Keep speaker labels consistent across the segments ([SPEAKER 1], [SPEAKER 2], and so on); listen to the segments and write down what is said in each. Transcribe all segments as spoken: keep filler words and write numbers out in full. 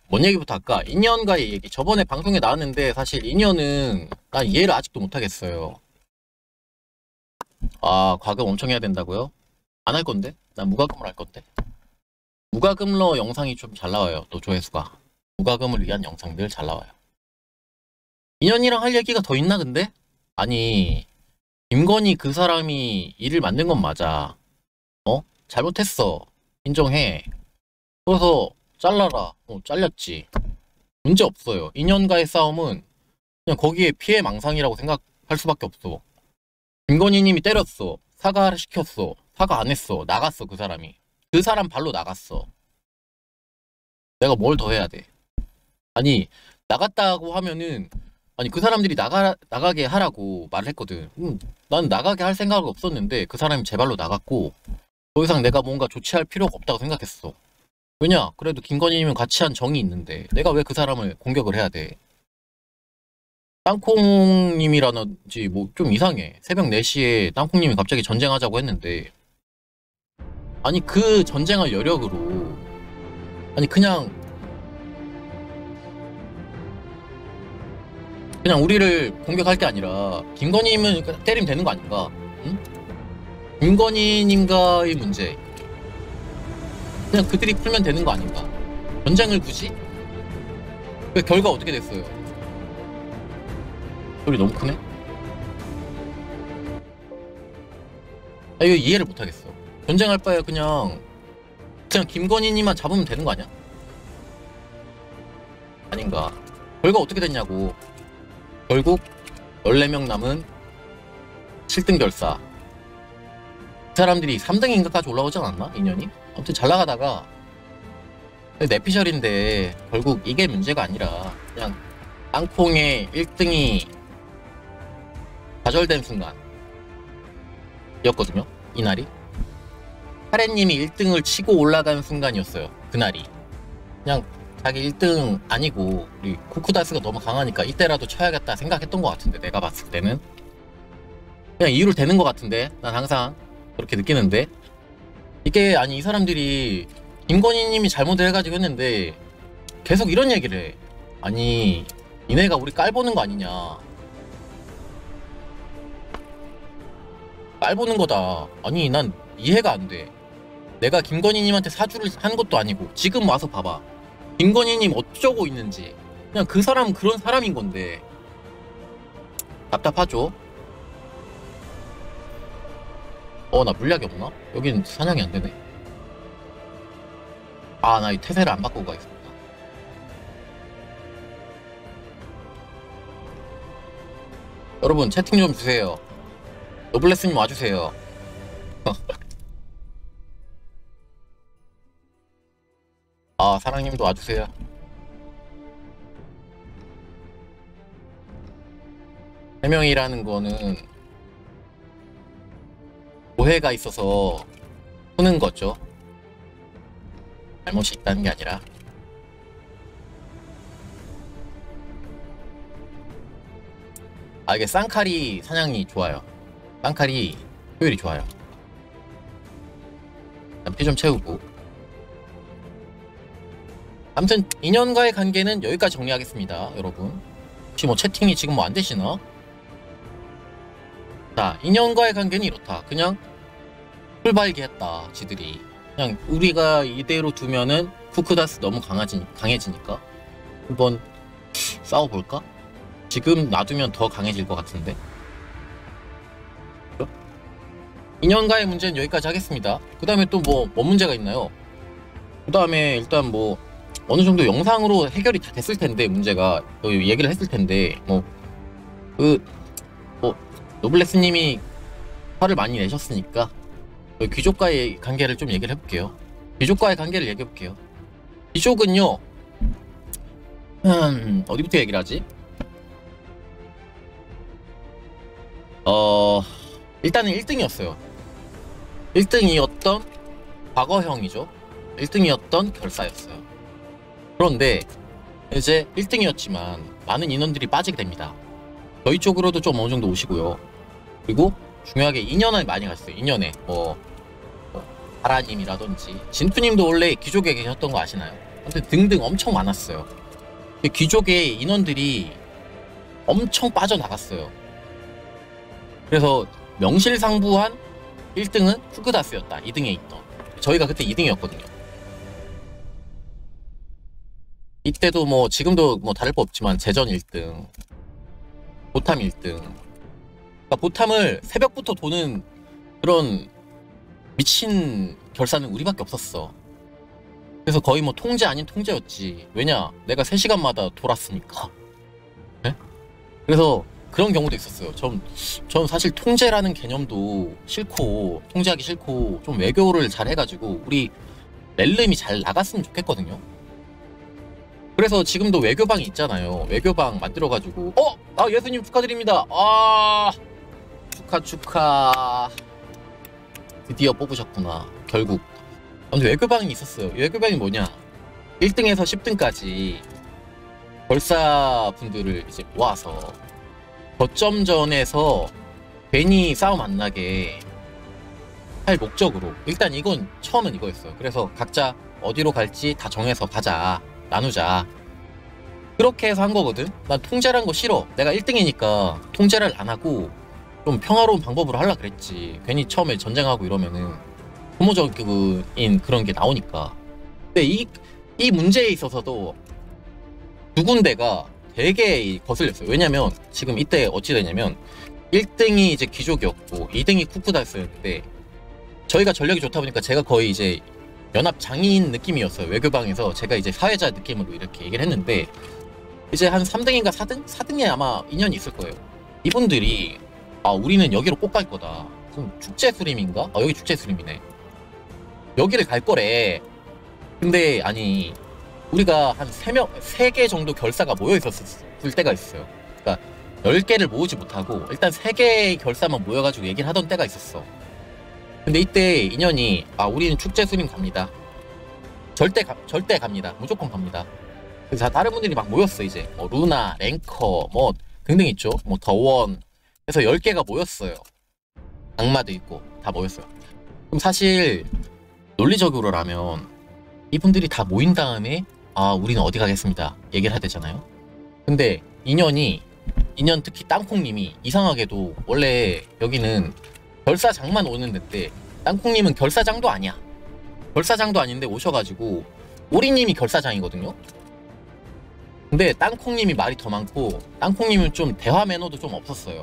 [SPEAKER 1] 뭔 얘기부터 할까? 인연과의 얘기. 저번에 방송에 나왔는데 사실 인연은 난 이해를 아직도 못하겠어요. 아, 과금 엄청 해야 된다고요? 안 할 건데? 난 무과금을 할 건데. 무과금러 영상이 좀 잘 나와요. 또 조회수가. 무과금을 위한 영상들 잘 나와요. 인연이랑 할 얘기가 더 있나 근데? 아니, 김건희 그 사람이 일을 만든 건 맞아. 어? 잘못했어. 인정해. 그래서 잘라라. 어, 잘렸지. 문제 없어요. 인연과의 싸움은 그냥 거기에 피해 망상이라고 생각할 수밖에 없어. 김건희 님이 때렸어. 사과를 시켰어. 사과 안 했어. 나갔어, 그 사람이. 그 사람 발로 나갔어. 내가 뭘 더 해야 돼? 아니, 나갔다고 하면은, 아니, 그 사람들이 나가, 나가게 하라고 말을 했거든. 음, 난 나가게 할 생각 없었는데, 그 사람이 제 발로 나갔고, 더 이상 내가 뭔가 조치할 필요가 없다고 생각했어. 왜냐? 그래도 김건희님은 같이 한 정이 있는데, 내가 왜 그 사람을 공격을 해야 돼? 땅콩님이라든지 뭐 좀 이상해. 새벽 네 시에 땅콩님이 갑자기 전쟁하자고 했는데, 아니 그 전쟁을 여력으로 아니 그냥 그냥 우리를 공격할 게 아니라 김건희님은 때리면 되는 거 아닌가? 응? 김건희님과의 문제 그냥 그들이 풀면 되는 거 아닌가? 전쟁을 굳이? 그 결과 어떻게 됐어요? 소리 너무 크네? 아 이거 이해를 못하겠어. 전쟁할 바에 그냥 그냥 김건희님만 잡으면 되는 거 아니야? 아닌가? 결과 어떻게 됐냐고. 결국 열네 명 남은 칠 등 결사. 그 사람들이 삼 등인가까지 올라오지 않았나? 인연이? 아무튼 잘 나가다가 내피셜인데 결국 이게 문제가 아니라 그냥 땅콩의 일 등이 좌절된 순간 이었거든요. 이날이 카레님이 일 등을 치고 올라간 순간이었어요. 그날이 그냥 자기 일 등 아니고 우리 쿠쿠다스가 너무 강하니까 이때라도 쳐야겠다 생각했던 것 같은데, 내가 봤을 때는 그냥 이유를 대는 것 같은데, 난 항상 그렇게 느끼는데, 이게 아니 이 사람들이 김건희님이 잘못을 해가지고 했는데 계속 이런 얘기를 해. 아니 니네가 우리 깔보는 거 아니냐, 깔보는 거다. 아니 난 이해가 안 돼. 내가 김건희님한테 사주를 한 것도 아니고 지금 와서 봐봐 김건희님 어쩌고 있는지. 그냥 그 사람 그런 사람인 건데 답답하죠. 어 나 물약이 없나? 여긴 사냥이 안 되네. 아 나 이 태세를 안 바꾸고 가겠습니다. 여러분 채팅 좀 주세요. 노블레스님 와주세요. 아 사랑님도 와주세요. 해명이라는 거는 오해가 있어서 푸는 거죠. 잘못이 있다는 게 아니라. 아 이게 쌍칼이 사냥이 좋아요. 쌍칼이 효율이 좋아요. 피 좀 채우고. 아무튼 인연과의 관계는 여기까지 정리하겠습니다. 여러분 혹시 뭐 채팅이 지금 뭐 안되시나? 자, 인연과의 관계는 이렇다. 그냥 풀발기했다 지들이. 그냥 우리가 이대로 두면은 쿠쿠다스 너무 강하지, 강해지니까 한번 싸워볼까? 지금 놔두면 더 강해질 것 같은데. 인연과의 문제는 여기까지 하겠습니다. 그 다음에 또 뭐 뭔 문제가 있나요? 그 다음에 일단 뭐 어느 정도 영상으로 해결이 다 됐을 텐데, 문제가 얘기를 했을 텐데, 뭐 그 뭐 노블레스님이 화를 많이 내셨으니까 귀족과의 관계를 좀 얘기를 해볼게요. 귀족과의 관계를 얘기해볼게요. 귀족은요, 음, 어디부터 얘기를 하지? 어 일단은 일 등이었어요. 일 등이었던 과거형이죠. 일 등이었던 결사였어요. 그런데 이제 일 등이었지만 많은 인원들이 빠지게 됩니다. 저희 쪽으로도 좀 어느 정도 오시고요. 그리고 중요하게 인연을 많이 갔어요. 인연에 뭐, 뭐 하라님이라든지 진투님도 원래 귀족에 계셨던 거 아시나요? 아무튼 등등 엄청 많았어요. 귀족의 인원들이 엄청 빠져나갔어요. 그래서 명실상부한 일 등은 후그다스였다. 이 등에 있던. 저희가 그때 이 등이었거든요. 이때도 뭐 지금도 뭐 다를 거 없지만 제전 일 등, 보탐 일 등. 그러니까 보탐을 새벽부터 도는 그런 미친 결사는 우리밖에 없었어. 그래서 거의 뭐 통제 아닌 통제였지. 왜냐? 내가 세 시간마다 돌았으니까. 네? 그래서 그런 경우도 있었어요. 전, 전 사실 통제라는 개념도 싫고 통제하기 싫고 좀 외교를 잘 해가지고 우리 렐름이 잘 나갔으면 좋겠거든요. 그래서 지금도 외교방이 있잖아요. 외교방 만들어가지고 어! 아 예수님 축하드립니다. 아 축하 축하. 드디어 뽑으셨구나. 결국. 아무튼 외교방이 있었어요. 외교방이 뭐냐? 일 등에서 십 등까지 벌사분들을 이제 모아서 거점전에서 괜히 싸움 안 나게 할 목적으로 일단 이건 처음은 이거였어요. 그래서 각자 어디로 갈지 다 정해서 가자. 나누자. 그렇게 해서 한 거거든. 난 통제란 거 싫어. 내가 일 등이니까 통제를 안 하고 좀 평화로운 방법으로 하려 그랬지. 괜히 처음에 전쟁하고 이러면은 소모적인 그런 게 나오니까. 근데 이, 이 문제에 있어서도 두 군데가 되게 거슬렸어요. 왜냐면 지금 이때 어찌 되냐면 일 등이 이제 귀족이었고 이 등이 쿠쿠다스였는데 저희가 전력이 좋다 보니까 제가 거의 이제 연합 장인 느낌이었어요. 외교방에서 제가 이제 사회자 느낌으로 이렇게 얘기를 했는데 이제 한 삼 등인가 사 등? 사 등에 아마 인연이 있을 거예요. 이분들이 아 우리는 여기로 꼭 갈 거다. 그럼 축제 수림인가? 아 여기 축제 수림이네. 여기를 갈 거래. 근데 아니 우리가 한 세 명, 세 개 정도 결사가 모여 있었을 때가 있어요. 그러니까 열 개를 모으지 못하고 일단 세 개의 결사만 모여가지고 얘기를 하던 때가 있었어. 근데 이때 인연이 아 우리는 축제 수림 갑니다. 절대 가, 절대 갑니다. 무조건 갑니다. 그래서 다른 분들이 막 모였어. 이제 뭐 루나, 랭커 뭐 등등 있죠. 뭐 더원. 그래서 열 개가 모였어요. 악마도 있고 다 모였어요. 그럼 사실 논리적으로라면 이분들이 다 모인 다음에 아 우리는 어디 가겠습니다 얘기를 해야 되잖아요. 근데 인연이 인연 특히 땅콩님이 이상하게도 원래 여기는 결사장만 오는 데인데 땅콩님은 결사장도 아니야. 결사장도 아닌데 오셔가지고 오리님이 결사장이거든요. 근데 땅콩님이 말이 더 많고 땅콩님은 좀 대화 매너도 좀 없었어요.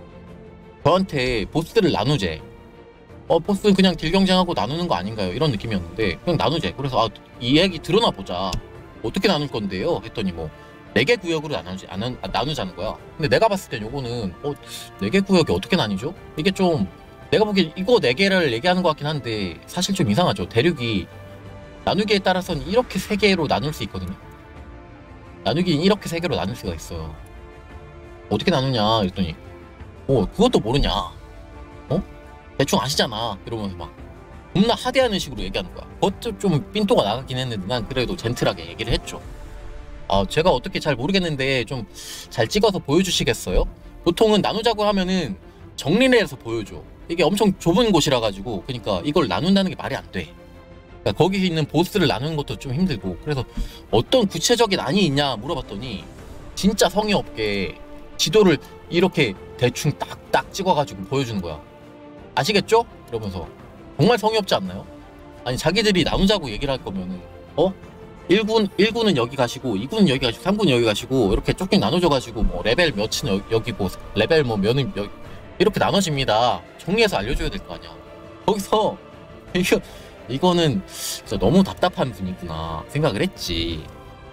[SPEAKER 1] 저한테 보스를 나누재. 어 보스 그냥 딜 경쟁하고 나누는 거 아닌가요? 이런 느낌이었는데 그냥 나누재. 그래서 아 이 얘기 들어나 보자. 어떻게 나눌 건데요? 했더니 뭐 네 개 구역으로 나누지 안, 아, 나누자는 거야. 근데 내가 봤을 땐 요거는 어 네 개 구역이 어떻게 나뉘죠? 이게 좀 내가 보기엔 이거 네 개를 얘기하는 것 같긴 한데 사실 좀 이상하죠. 대륙이 나누기에 따라서는 이렇게 세 개로 나눌 수 있거든요. 나누기는 이렇게 세 개로 나눌 수가 있어요. 어떻게 나누냐 했더니 어 그것도 모르냐? 어? 대충 아시잖아. 이러면서 막 겁나 하대하는 식으로 얘기하는 거야. 그것도 좀 삔또가 나가긴 했는데 난 그래도 젠틀하게 얘기를 했죠. 아 제가 어떻게 잘 모르겠는데 좀 잘 찍어서 보여주시겠어요? 보통은 나누자고 하면은 정리를 해서 보여줘. 이게 엄청 좁은 곳이라 가지고 그러니까 이걸 나눈다는 게 말이 안 돼. 그러니까 거기 있는 보스를 나누는 것도 좀 힘들고. 그래서 어떤 구체적인 안이 있냐 물어봤더니 진짜 성의 없게 지도를 이렇게 대충 딱딱 찍어가지고 보여주는 거야. 아시겠죠? 이러면서 정말 성의 없지 않나요? 아니 자기들이 나누자고 얘기를 할 거면은 어? 일 군, 일 군은 여기 가시고 이 군은 여기 가시고 삼 군은 여기 가시고 이렇게 조금 나눠져가지고 뭐 레벨 몇은 여기고 레벨 뭐 몇은 여기 이렇게 나눠집니다. 정리해서 알려줘야 될 거 아니야. 거기서 이거 이거는 진짜 너무 답답한 분이구나 생각을 했지.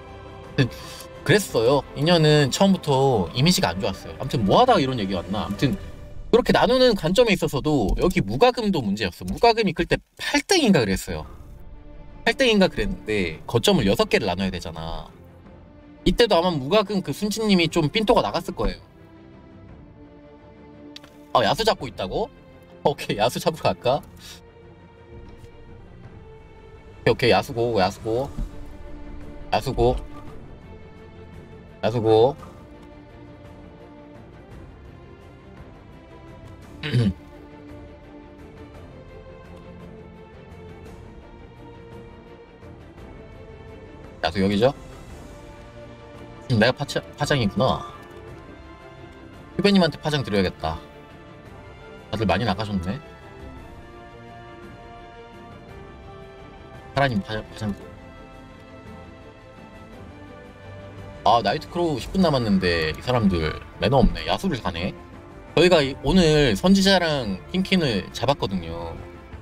[SPEAKER 1] 그랬어요. 인연은 처음부터 이미지가 안 좋았어요. 아무튼 뭐하다가 이런 얘기 왔나. 아무튼 그렇게 나누는 관점에 있어서도 여기 무과금도 문제였어. 무과금이 그때 팔 등인가 그랬어요. 팔 등인가 그랬는데 거점을 여섯 개를 나눠야 되잖아. 이때도 아마 무과금 그 순치님이 좀 삔또가 나갔을 거예요. 아 야수 잡고 있다고? 오케이 야수 잡으러 갈까? 오케이, 오케이 야수고 야수고 야수고 야수고 야수 여기죠? 음, 내가 파차, 파장이구나. 휴배님한테 파장 드려야겠다. 다들 많이 나가셨네. 하라님 파장, 파장. 아, 나이트크로우 십 분 남았는데 이 사람들 매너 없네. 야수를 가네. 저희가 이- 오늘 선지자랑 킹킨을 잡았거든요.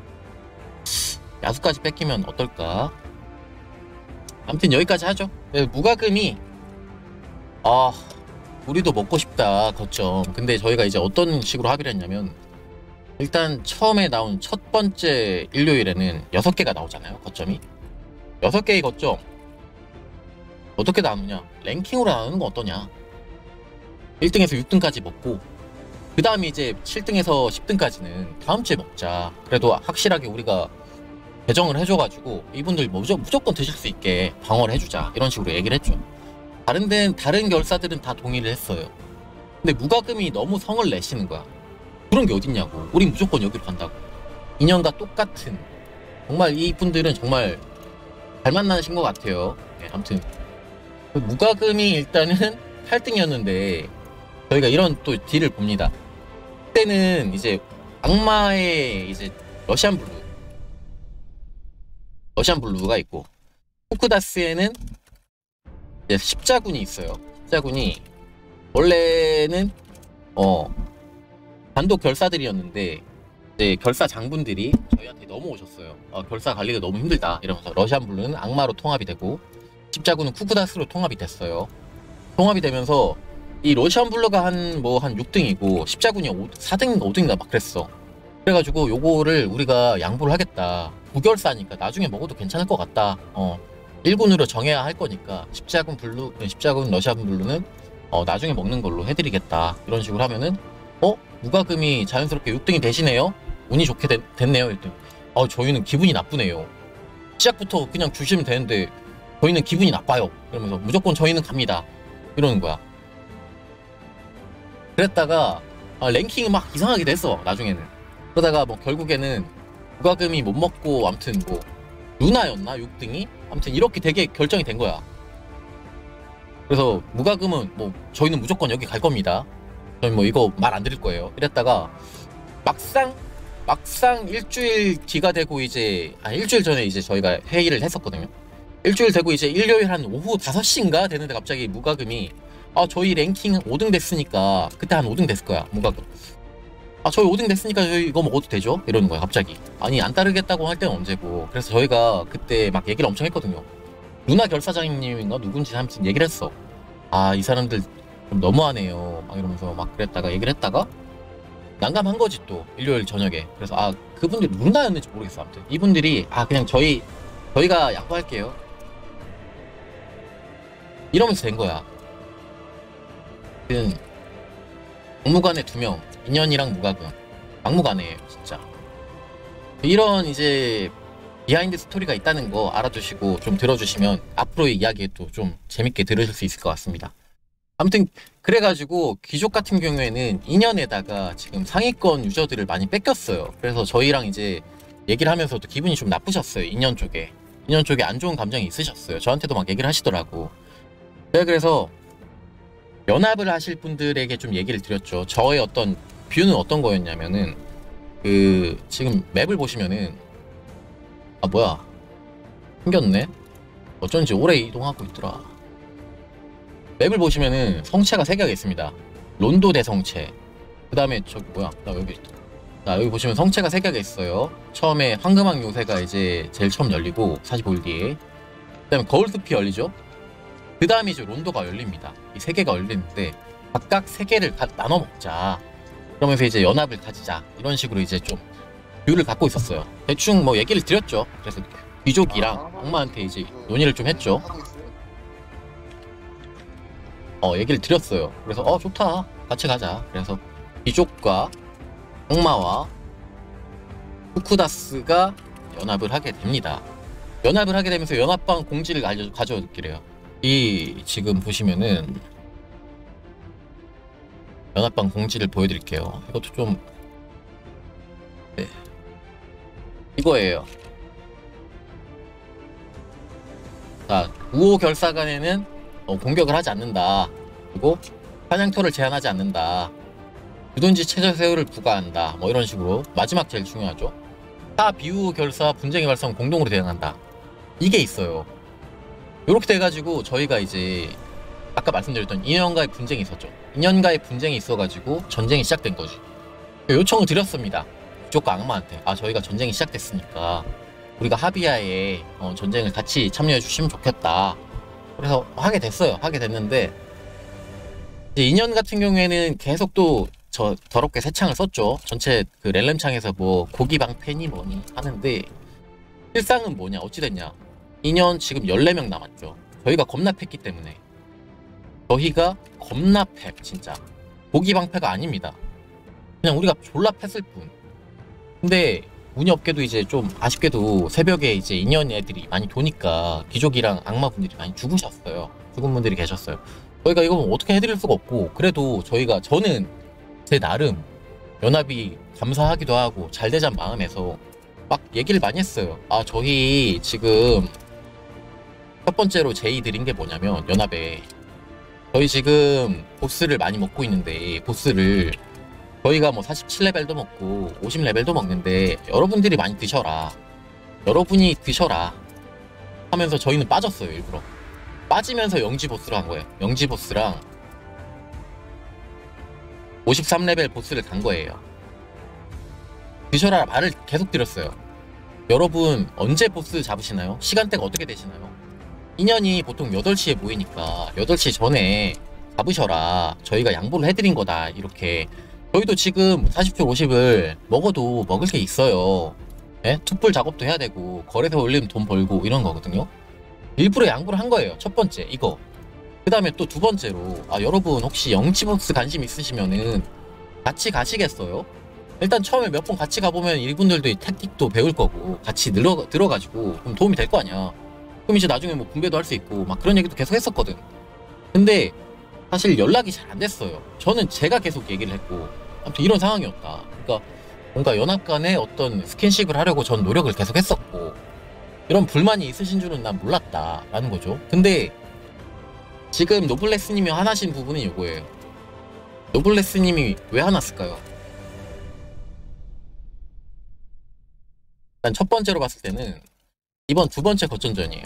[SPEAKER 1] 야수까지 뺏기면 어떨까? 아무튼 여기까지 하죠. 네, 무과금이 아 우리도 먹고 싶다 거점. 근데 저희가 이제 어떤 식으로 합의를 했냐면, 일단 처음에 나온 첫 번째 일요일에는 여섯 개가 나오잖아요 거점이. 여섯 개의 거점 어떻게 나누냐, 랭킹으로 나누는 건 어떠냐. 일 등에서 육 등까지 먹고 그 다음에 이제 칠 등에서 십 등까지는 다음 주에 먹자. 그래도 확실하게 우리가 배정을 해줘가지고 이분들 무조, 무조건 드실 수 있게 방어를 해주자, 이런 식으로 얘기를 했죠. 다른 데는, 다른 결사들은 다 동의를 했어요. 근데 무과금이 너무 성을 내시는 거야. 그런 게 어딨냐고. 우린 무조건 여기로 간다고. 인연과 똑같은, 정말 이분들은 정말 잘 만나신 것 같아요. 네, 아무튼 무과금이 일단은 팔 등이었는데 저희가 이런 또 딜을 봅니다. 그때는 이제 악마의 이제 러시안 블루 러시안 블루가 있고, 쿠크다스에는 이제 십자군이 있어요. 십자군이 원래는 어 단독 결사들이었는데 이제 결사 장군들이 저희한테 넘어오셨어요. 어, 결사 관리가 너무 힘들다 이러면서 러시안 블루는 악마로 통합이 되고 십자군은 쿠크다스로 통합이 됐어요. 통합이 되면서 이 러시안 블루가 한 뭐 한 육 등이고 십자군이 사 등, 오 등인가 막 그랬어. 그래가지고 요거를 우리가 양보를 하겠다. 구결사니까 나중에 먹어도 괜찮을 것 같다. 어 일 군으로 정해야 할 거니까 십자군 블루, 십자군 러시안 블루는 어 나중에 먹는 걸로 해드리겠다. 이런 식으로 하면은 어? 무과금이 자연스럽게 육 등이 되시네요? 운이 좋게 되, 됐네요. 이랬더니 어 저희는 기분이 나쁘네요. 시작부터 그냥 주시면 되는데 저희는 기분이 나빠요. 이러면서 무조건 저희는 갑니다. 이러는 거야. 그랬다가 아, 랭킹이 막 이상하게 됐어 나중에는. 그러다가 뭐 결국에는 무과금이 못 먹고 아무튼 뭐 루나였나 육 등이? 아무튼 이렇게 되게 결정이 된 거야. 그래서 무과금은 뭐 저희는 무조건 여기 갈 겁니다. 저희 뭐 이거 말 안 드릴 거예요. 이랬다가 막상 막상 일주일 뒤가 되고 이제 아 일주일 전에 이제 저희가 회의를 했었거든요. 일주일 되고 이제 일요일 한 오후 다섯 시인가 되는데 갑자기 무과금이 아 저희 랭킹 오 등 됐으니까, 그때 한 오 등 됐을 거야 무과금. 아 저희 오 등 됐으니까 저희 이거 먹어도 되죠? 이러는 거야 갑자기. 아니 안 따르겠다고 할 때는 언제고. 그래서 저희가 그때 막 얘기를 엄청 했거든요. 누나 결사장님인가 누군지 아무튼 얘기를 했어. 아 이 사람들 좀 너무하네요 막 이러면서 막 그랬다가 얘기를 했다가 난감한 거지 또 일요일 저녁에. 그래서 아 그분들이 누나였는지 모르겠어. 아무튼 이분들이 아 그냥 저희 저희가 양보할게요 이러면서 된 거야. 그 박무관에 두 명, 인연이랑 무과금, 막무가내예요 진짜. 이런 이제 비하인드 스토리가 있다는 거 알아두시고 좀 들어주시면 앞으로의 이야기에도 좀 재밌게 들으실 수 있을 것 같습니다. 아무튼 그래가지고 귀족 같은 경우에는 인연에다가 지금 상위권 유저들을 많이 뺏겼어요. 그래서 저희랑 이제 얘기를 하면서도 기분이 좀 나쁘셨어요. 인연 쪽에 인연 쪽에 안 좋은 감정이 있으셨어요. 저한테도 막 얘기를 하시더라고. 제가 그래서 연합을 하실 분들에게 좀 얘기를 드렸죠. 저의 어떤 뷰는 어떤 거였냐면은 그 지금 맵을 보시면은 아 뭐야 생겼네. 어쩐지 오래 이동하고 있더라. 맵을 보시면은 성체가 세 개가 있습니다. 론도 대성체, 그 다음에 저기 뭐야 나 여기 나 여기 보시면 성체가 세 개가 있어요. 처음에 황금왕 요새가 이제 제일 처음 열리고 사십오 일 뒤에, 그 다음에 거울숲이 열리죠. 그 다음에 이제 론도가 열립니다. 이 세 개가 열리는데 각각 세 개를 나눠 먹자. 그러면서 이제 연합을 가지자. 이런 식으로 이제 좀 뷰를 갖고 있었어요. 대충 뭐 얘기를 드렸죠. 그래서 귀족이랑 악마한테 이제 논의를 좀 했죠. 어 얘기를 드렸어요. 그래서 어 좋다 같이 가자. 그래서 귀족과 악마와 쿠쿠다스가 연합을 하게 됩니다. 연합을 하게 되면서 연합방 공지를 가져오기래요. 이 지금 보시면은 연합방 공지를 보여드릴게요. 이것도 좀 네. 이거예요. 자, 우호 결사간에는 어, 공격을 하지 않는다. 그리고 사냥터를 제한하지 않는다. 주둔지 최저 세율을 부과한다. 뭐 이런 식으로. 마지막 제일 중요하죠. 타 비우호 결사 분쟁의 발생 공동으로 대응한다. 이게 있어요. 이렇게 돼가지고 저희가 이제 아까 말씀드렸던 인연과의 분쟁이 있었죠. 인연과의 분쟁이 있어가지고 전쟁이 시작된 거지. 요청을 드렸습니다. 그쪽과 악마한테. 아, 저희가 전쟁이 시작됐으니까 우리가 합의하에 어, 전쟁을 같이 참여해 주시면 좋겠다. 그래서 하게 됐어요. 하게 됐는데 이제 인연 같은 경우에는 계속 또 저 더럽게 새 창을 썼죠. 전체 그 렐렘 창에서 뭐 고기 방패니 뭐니 하는데 실상은 뭐냐 어찌 됐냐. 인연 지금 열네 명 남았죠. 저희가 겁나 팼기 때문에. 저희가 겁나 패 진짜. 고기 방패가 아닙니다. 그냥 우리가 졸라 팼을 뿐. 근데 운이 없게도 이제 좀 아쉽게도 새벽에 이제 인연 애들이 많이 도니까 귀족이랑 악마분들이 많이 죽으셨어요. 죽은 분들이 계셨어요. 저희가 이거 뭐 어떻게 해드릴 수가 없고, 그래도 저희가 저는 제 나름 연합이 감사하기도 하고 잘되자는 마음에서 막 얘기를 많이 했어요. 아, 저희 지금 첫 번째로 제의 드린 게 뭐냐면 연합에 저희 지금 보스를 많이 먹고 있는데 보스를 저희가 뭐 사십칠 레벨도 먹고 오십 레벨도 먹는데 여러분들이 많이 드셔라. 여러분이 드셔라 하면서 저희는 빠졌어요. 일부러 빠지면서 영지 보스를 한 거예요. 영지 보스랑 오십삼 레벨 보스를 간 거예요. 드셔라 말을 계속 드렸어요. 여러분 언제 보스 잡으시나요? 시간대가 어떻게 되시나요? 인연이 보통 여덟 시에 모이니까 여덟 시 전에 잡으셔라. 저희가 양보를 해드린 거다. 이렇게 저희도 지금 사십 줄 오십을 먹어도 먹을 게 있어요. 예? 투풀 작업도 해야 되고 거래소 올리면 돈 벌고 이런 거거든요. 일부러 양보를 한 거예요. 첫 번째 이거. 그 다음에 또 두 번째로 아, 여러분 혹시 영지보스 관심 있으시면은 같이 가시겠어요? 일단 처음에 몇 번 같이 가보면 이분들도 택틱도 배울 거고 같이 늘어, 들어가지고 그럼 도움이 될 거 아니야. 그럼 이제 나중에 뭐 분배도 할 수 있고 막 그런 얘기도 계속 했었거든. 근데 사실 연락이 잘 안 됐어요. 저는 제가 계속 얘기를 했고 아무튼 이런 상황이었다. 그러니까 뭔가 연합 간에 어떤 스킨십을 하려고 전 노력을 계속 했었고 이런 불만이 있으신 줄은 난 몰랐다 라는 거죠. 근데 지금 노블레스님이 화나신 부분이 이거예요. 노블레스님이 왜 화났을까요? 일단 첫 번째로 봤을 때는 이번 두 번째 거점전이에요.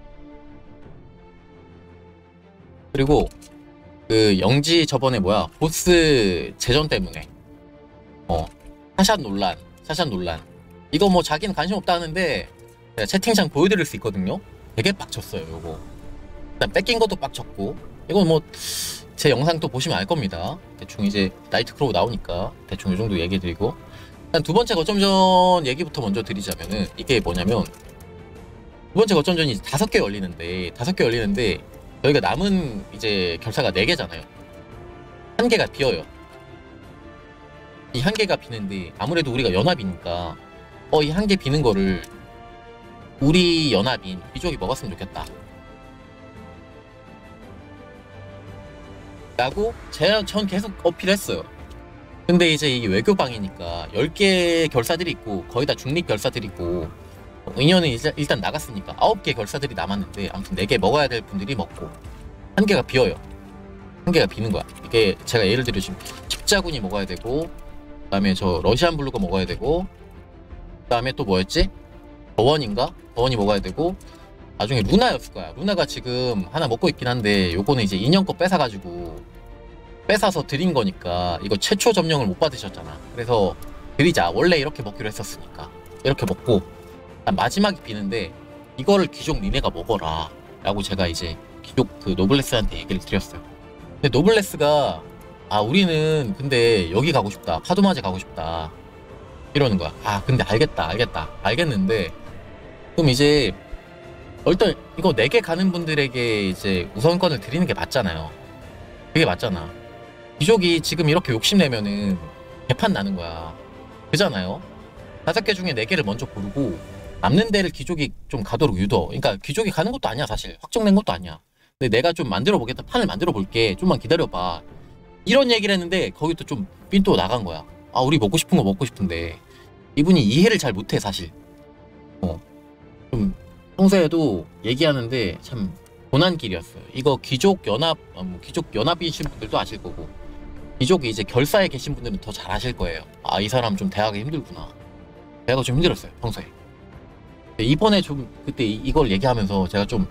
[SPEAKER 1] 그리고 그 영지 저번에 뭐야 보스 재전 때문에 어 샤샷 논란 샤샷 논란 이거 뭐 자기는 관심 없다 하는데 제가 채팅창 보여드릴 수 있거든요. 되게 빡쳤어요 요거. 일단 뺏긴 것도 빡쳤고 이건 뭐 제 영상 또 보시면 알 겁니다. 대충 이제 나이트크로우 나오니까 대충 이 정도 얘기 드리고 일단 두 번째 거점전 얘기부터 먼저 드리자면은 이게 뭐냐면 두 번째 거점전이 다섯 개 열리는데 다섯 개 열리는데 저희가 남은 이제 결사가 네 개잖아요. 한 개가 비어요. 이 한 개가 비는데 아무래도 우리가 연합이니까 어 이 한 개 비는 거를 우리 연합인 귀족이 먹었으면 좋겠다 라고 제가 전 계속 어필했어요. 근데 이제 이게 외교방이니까 열 개 결사들이 있고 거의 다 중립 결사들이 있고 인연은 이제 일단 나갔으니까 아홉 개 결사들이 남았는데 아무튼 네 개 먹어야 될 분들이 먹고 한 개가 비어요. 한 개가 비는 거야. 이게 제가 예를 들어 지금 십자군이 먹어야 되고 그 다음에 저 러시안 블루가 먹어야 되고 그 다음에 또 뭐였지? 더원인가? 더원이 먹어야 되고 나중에 루나였을 거야. 루나가 지금 하나 먹고 있긴 한데 요거는 이제 인연 거 뺏어가지고 뺏어서 드린 거니까 이거 최초 점령을 못 받으셨잖아. 그래서 드리자. 원래 이렇게 먹기로 했었으니까 이렇게 먹고 마지막에 비는데 이거를 귀족 니네가 먹어라 라고 제가 이제 귀족 그 노블레스한테 얘기를 드렸어요. 근데 노블레스가 아 우리는 근데 여기 가고 싶다 파도마제 가고 싶다 이러는 거야. 아 근데 알겠다 알겠다 알겠는데 그럼 이제 일단 이거 네 개 가는 분들에게 이제 우선권을 드리는 게 맞잖아요. 그게 맞잖아. 귀족이 지금 이렇게 욕심내면은 개판 나는 거야. 그잖아요. 다섯 개 중에 네 개를 먼저 고르고 남는 데를 귀족이 좀 가도록 유도. 그러니까 귀족이 가는 것도 아니야 사실. 확정된 것도 아니야. 근데 내가 좀 만들어 보겠다. 판을 만들어 볼게. 좀만 기다려봐. 이런 얘기를 했는데 거기도 좀 삔또 나간 거야. 아 우리 먹고 싶은 거 먹고 싶은데 이분이 이해를 잘 못해 사실. 어. 좀 평소에도 얘기하는데 참 고난길이었어요. 이거 귀족 연합, 아, 뭐 귀족 연합이신 분들도 아실 거고, 귀족이 이제 결사에 계신 분들은 더 잘 아실 거예요. 아, 이 사람 좀 대하기 힘들구나. 대하가 좀 힘들었어요, 평소에. 이번에 좀 그때 이- 이걸 얘기하면서 제가 좀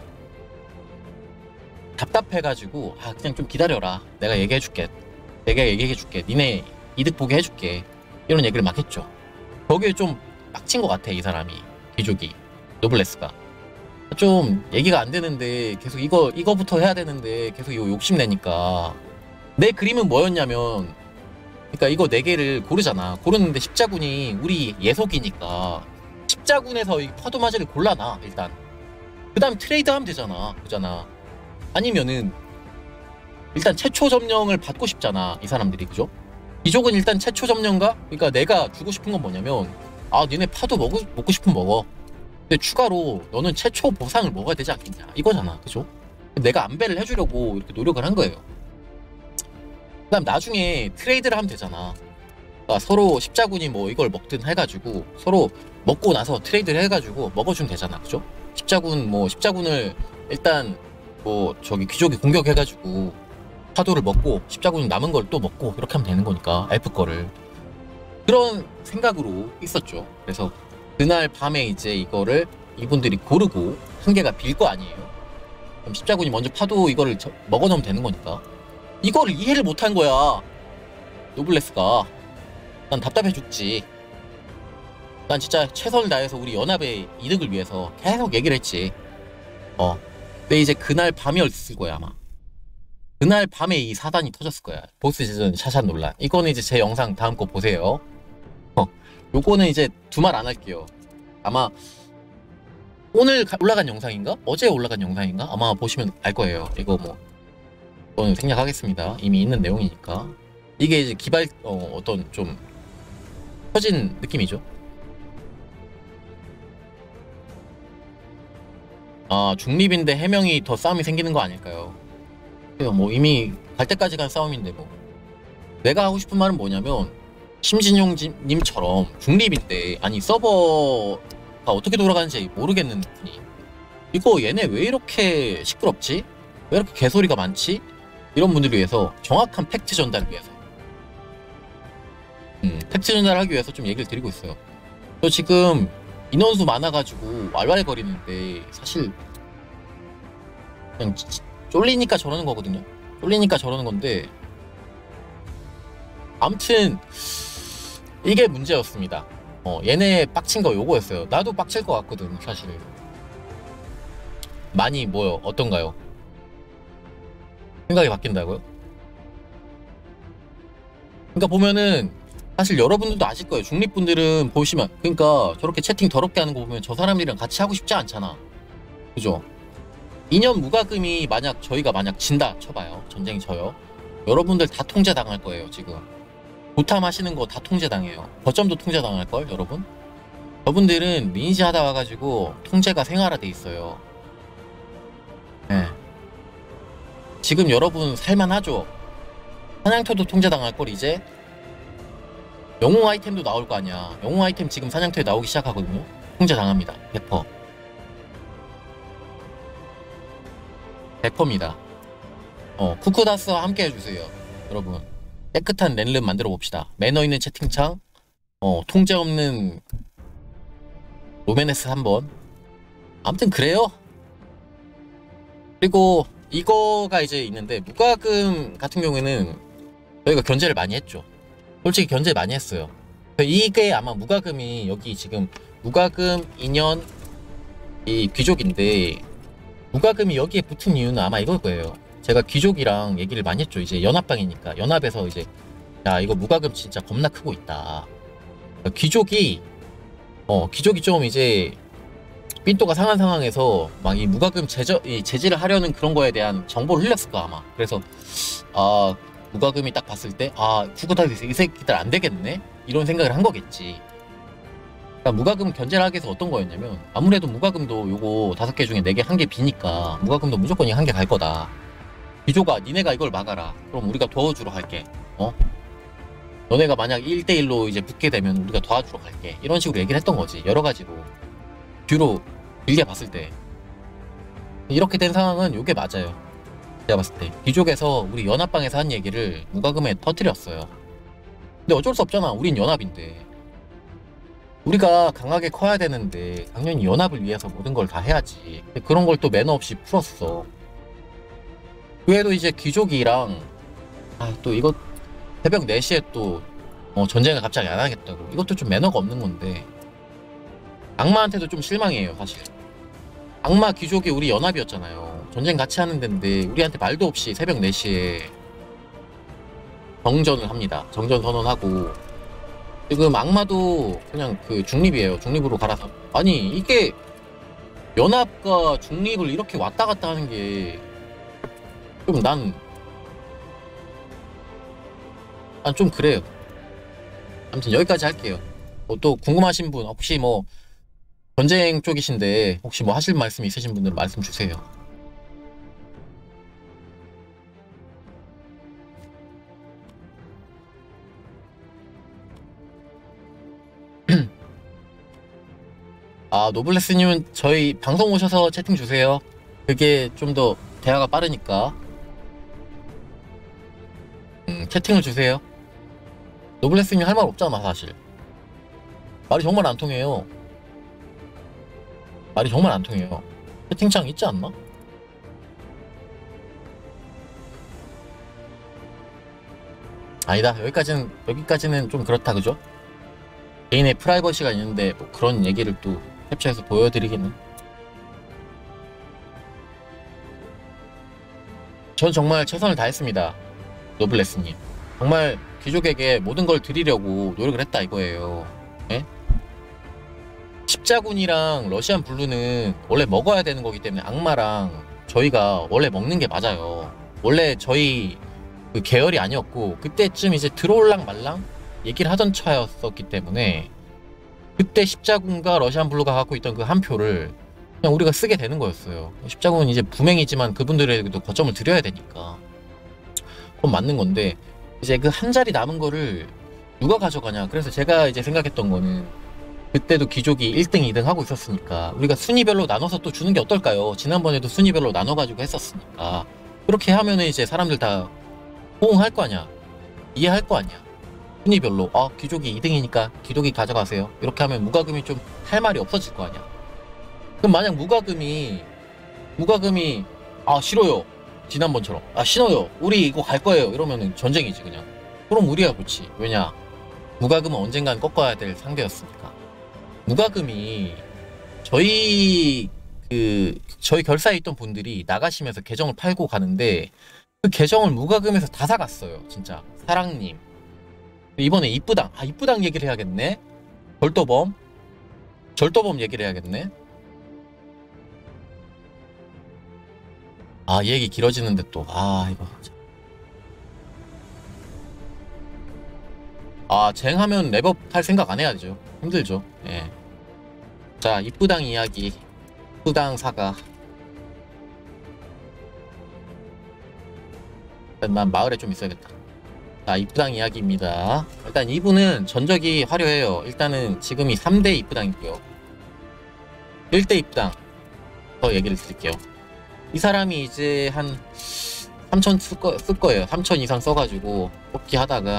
[SPEAKER 1] 답답해가지고, 아, 그냥 좀 기다려라. 내가 얘기해줄게. 내가 얘기해줄게. 니네 이득 보게 해줄게. 이런 얘기를 막 했죠. 거기에 좀 빡친 것 같아, 이 사람이. 귀족이. 노블레스가. 좀 얘기가 안 되는데 계속 이거 이거부터 해야 되는데 계속 이거 욕심내니까. 내 그림은 뭐였냐면, 그러니까 이거 네 개를 고르잖아. 고르는데 십자군이 우리 예속이니까 십자군에서 이 파도마지를 골라놔 일단. 그 다음 트레이드 하면 되잖아. 그잖아. 아니면은 일단 최초 점령을 받고 싶잖아, 이 사람들이. 그죠? 귀족은 일단 최초 점령가? 그러니까 내가 주고 싶은 건 뭐냐면, 아, 니네 파도 먹고, 먹고 싶으면 먹어. 근데 추가로 너는 최초 보상을 먹어야 되지 않겠냐, 이거잖아. 그죠? 내가 안배를 해주려고 이렇게 노력을 한 거예요. 그 다음 나중에 트레이드를 하면 되잖아. 그러니까 서로 십자군이 뭐 이걸 먹든 해가지고 서로 먹고 나서 트레이드를 해가지고 먹어주면 되잖아. 그죠? 십자군 뭐 십자군을 일단 뭐 저기 귀족이 공격해가지고 파도를 먹고 십자군이 남은 걸 또 먹고 이렇게 하면 되는 거니까, 엘프 거를. 그런 생각으로 있었죠. 그래서 그날 밤에 이제 이거를 이분들이 고르고 한 개가 빌 거 아니에요. 그럼 십자군이 먼저 파도 이거를 저- 먹어놓으면 되는 거니까. 이거를 이해를 못한 거야, 노블레스가. 난 답답해 죽지. 난 진짜 최선을 다해서 우리 연합의 이득을 위해서 계속 얘기를 했지. 어. 근데 이제 그날 밤이었을 거야, 아마. 그날 밤에 이 사단이 터졌을 거야. 보스 제전 샤샷 논란. 이거는 이제 제 영상 다음 거 보세요. 어. 요거는 이제 두 말 안 할게요. 아마 오늘 가- 올라간 영상인가? 어제 올라간 영상인가? 아마 보시면 알 거예요. 이거 뭐 저는 생략하겠습니다. 이미 있는 내용이니까. 이게 이제 기발 어, 어떤 좀 터진 느낌이죠. 아, 중립인데 해명이 더 싸움이 생기는 거 아닐까요? 그래요, 뭐 이미 갈 때까지 간 싸움인데 뭐. 내가 하고 싶은 말은 뭐냐면, 심진용님처럼 중립인데, 아니 서버가 어떻게 돌아가는지 모르겠는 분이 이거 얘네 왜 이렇게 시끄럽지? 왜 이렇게 개소리가 많지? 이런 분들을 위해서 정확한 팩트 전달을 위해서 음, 팩트 전달을 하기 위해서 좀 얘기를 드리고 있어요. 저 지금 인원수 많아가지고 왈왈거리는데 사실 그냥 찌- 찌- 쫄리니까 저러는 거거든요. 쫄리니까 저러는 건데, 아무튼 이게 문제였습니다. 어, 얘네 빡친 거 요거였어요. 나도 빡칠 것 같거든, 사실. 많이 뭐요? 어떤가요? 생각이 바뀐다고요? 그러니까 보면은 사실 여러분들도 아실 거예요. 중립분들은 보시면, 그러니까 저렇게 채팅 더럽게 하는 거 보면 저 사람들이랑 같이 하고 싶지 않잖아. 그죠? 이 년 무과금이 만약 저희가 만약 진다 쳐봐요. 전쟁이 져요. 여러분들 다 통제당할 거예요, 지금. 고탐 하시는 거 다 통제당해요. 거점도 통제당할걸, 여러분? 저분들은 리니지 하다 와가지고 통제가 생활화돼 있어요. 예. 지금 여러분 살만하죠? 사냥터도 통제당할걸, 이제? 영웅 아이템도 나올 거 아니야. 영웅 아이템 지금 사냥터에 나오기 시작하거든요? 통제당합니다. 백 퍼센트. 백 퍼센트입니다. 어, 쿠쿠다스와 함께 해주세요. 여러분. 깨끗한 랜름 만들어 봅시다. 매너 있는 채팅창, 어, 통제 없는 로메네스 한번. 아무튼 그래요. 그리고 이거가 이제 있는데, 무과금 같은 경우에는 저희가 견제를 많이 했죠. 솔직히 견제 많이 했어요. 이게 아마 무과금이 여기 지금 무과금 이 년 이 귀족인데, 무과금이 여기에 붙은 이유는 아마 이걸 거예요. 제가 귀족이랑 얘기를 많이 했죠. 이제 연합방이니까 연합에서 이제, 야, 이거 무과금 진짜 겁나 크고 있다. 귀족이 어 귀족이 좀 이제 삔또가 상한 상황에서 막 이 무과금 제저 이 제지를 하려는 그런 거에 대한 정보를 흘렸을 거 아마. 그래서 아, 무과금이 딱 봤을 때, 아, 쿠쿠다스 이 새끼들 안 되겠네, 이런 생각을 한 거겠지. 그러니까 무과금 견제를 하기 위해서 어떤 거였냐면, 아무래도 무과금도 요거 다섯 개 중에 네 개 한 개 비니까 무과금도 무조건 한 개 갈 거다. 귀족아, 니네가 이걸 막아라. 그럼 우리가 도와주러 갈게. 어? 너네가 만약 일 대일로 이제 붙게 되면 우리가 도와주러 갈게. 이런 식으로 얘기를 했던 거지. 여러 가지로. 뒤로 길게 봤을 때 이렇게 된 상황은 요게 맞아요. 제가 봤을 때 귀족에서 우리 연합방에서 한 얘기를 무과금에 터뜨렸어요. 근데 어쩔 수 없잖아. 우린 연합인데 우리가 강하게 커야 되는데 당연히 연합을 위해서 모든 걸 다 해야지. 근데 그런 걸 또 매너 없이 풀었어. 그 외에도 이제 귀족이랑 아 또 이거 새벽 네 시에 또 어, 전쟁을 갑자기 안 하겠다고. 이것도 좀 매너가 없는 건데 악마한테도 좀 실망이에요 사실. 악마 귀족이 우리 연합이었잖아요. 전쟁 같이 하는 데인데 우리한테 말도 없이 새벽 네 시에 정전을 합니다. 정전 선언하고 지금 악마도 그냥 그 중립이에요. 중립으로 갈아서. 아니 이게 연합과 중립을 이렇게 왔다 갔다 하는 게 좀 난 난 좀 그래요. 아무튼 여기까지 할게요. 뭐 또 궁금하신 분 혹시 뭐 전쟁 쪽이신데 혹시 뭐 하실 말씀 있으신 분들은 말씀 주세요. 아 노블레스님은 저희 방송 오셔서 채팅 주세요. 그게 좀 더 대화가 빠르니까 음, 채팅을 주세요. 노블레스님 할 말 없잖아 사실. 말이 정말 안 통해요. 말이 정말 안 통해요. 채팅창 있지 않나? 아니다. 여기까지는 여기까지는 좀 그렇다 그죠? 개인의 프라이버시가 있는데 뭐 그런 얘기를 또 캡처해서 보여드리기는. 전 정말 최선을 다했습니다. 노블레스님. 정말 귀족에게 모든 걸 드리려고 노력을 했다 이거예요. 예? 십자군이랑 러시안 블루는 원래 먹어야 되는 거기 때문에 악마랑 저희가 원래 먹는 게 맞아요. 원래 저희 그 계열이 아니었고 그때쯤 이제 들어올랑 말랑 얘기를 하던 차였었기 때문에 그때 십자군과 러시안 블루가 갖고 있던 그 한 표를 그냥 우리가 쓰게 되는 거였어요. 십자군은 이제 부맹이지만 그분들에게도 거점을 드려야 되니까 그건 맞는 건데 이제 그 한 자리 남은 거를 누가 가져가냐. 그래서 제가 이제 생각했던 거는 그때도 귀족이 일 등, 이 등 하고 있었으니까 우리가 순위별로 나눠서 또 주는 게 어떨까요? 지난번에도 순위별로 나눠가지고 했었으니까 그렇게 하면은 이제 사람들 다 호응할 거 아니야. 이해할 거 아니야. 순위별로 아 귀족이 이 등이니까 귀족이 가져가세요. 이렇게 하면 무과금이 좀 할 말이 없어질 거 아니야. 그럼 만약 무과금이 무과금이 아 싫어요. 지난번처럼 아 싫어요. 우리 이거 갈 거예요. 이러면은 전쟁이지 그냥. 그럼 우리가 그렇지. 왜냐? 무과금은 언젠간 꺾어야 될 상대였으니까. 무과금이 저희 그 저희 결사에 있던 분들이 나가시면서 계정을 팔고 가는데 그 계정을 무과금에서 다 사갔어요. 진짜 사랑님 이번에 이쁘당 아 이쁘당 얘기를 해야겠네. 절도범 절도범 얘기를 해야겠네. 아 이 얘기 길어지는데 또 아 이거 아 쟁하면 랩업 할 생각 안 해야죠. 힘들죠. 예. 자 이쁘당 이야기 이쁘당 사가 일단 난 마을에 좀 있어야겠다. 자 이쁘당 이야기입니다. 일단 이분은 전적이 화려해요. 일단은 지금이 삼 대 이쁘당이고요. 일 대 이쁘당 더 얘기를 드릴게요. 이 사람이 이제 한 삼천 쓸, 거, 쓸 거예요. 삼천 이상 써가지고 뽑기 하다가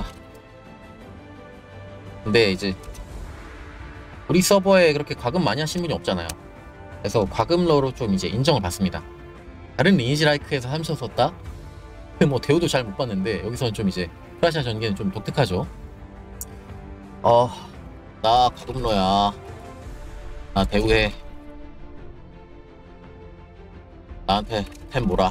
[SPEAKER 1] 근데 이제 우리 서버에 그렇게 과금 많이 하신 분이 없잖아요. 그래서 과금러로 좀 이제 인정을 받습니다. 다른 리니지 라이크에서 삼천 썼다? 뭐 대우도 잘 못 봤는데 여기서는 좀 이제 프라시아 전기는 좀 독특하죠. 어, 나 과금러야. 나 대우해. 나한테 템 뭐라.